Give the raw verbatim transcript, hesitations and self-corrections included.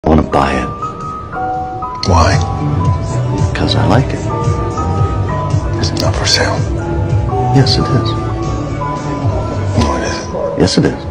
I want to buy it. Why? Because I like it. Is it not for sale? Yes, it is. No, it isn't. Yes, it is.